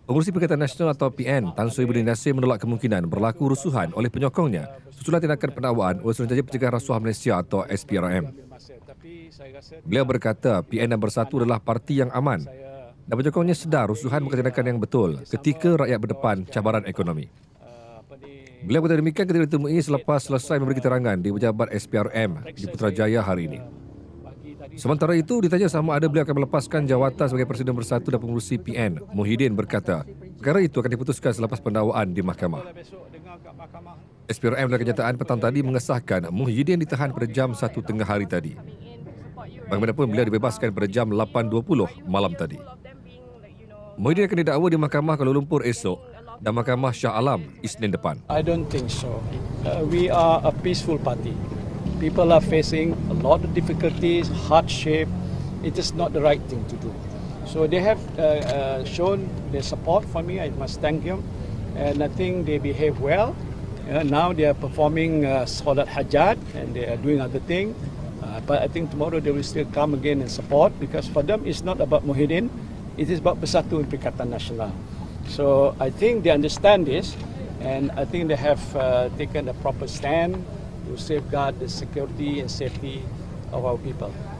Pengurusi Perikatan Nasional atau PN, Tan Sri Budi Nasir menolak kemungkinan berlaku rusuhan oleh penyokongnya susulan tindakan pendakwaan oleh Suruhanjaya Pencegahan Rasuah Malaysia atau SPRM. Beliau berkata PN dan Bersatu adalah parti yang aman dan penyokongnya sedar rusuhan bukan tindakan yang betul ketika rakyat berdepan cabaran ekonomi. Beliau berkata demikian ketika ditemui selepas selesai memberi keterangan di pejabat SPRM di Putrajaya hari ini. Sementara itu, ditanya sama ada beliau akan melepaskan jawatan sebagai Presiden Bersatu dan pengurusi PN, Muhyiddin berkata, perkara itu akan diputuskan selepas pendakwaan di mahkamah. SPRM dalam kenyataan petang tadi mengesahkan Muhyiddin ditahan pada jam 1 tengah hari tadi. Bagaimanapun beliau dibebaskan pada jam 8.20 malam tadi. Muhyiddin akan didakwa di Mahkamah Kuala Lumpur esok dan Mahkamah Shah Alam Isnin depan. I don't think so. We are a peaceful party. People are facing a lot of difficulties, hardship. It is not the right thing to do. So they have shown their support for me. I must thank them. And I think they behave well. Now they are performing Salat Hajat and they are doing other things. But I think tomorrow they will still come again and support because for them it's not about Muhyiddin. It is about Bersatu and Perikatan Nasional. So I think they understand this and I think they have taken a proper stand to safeguard the security and safety of our people.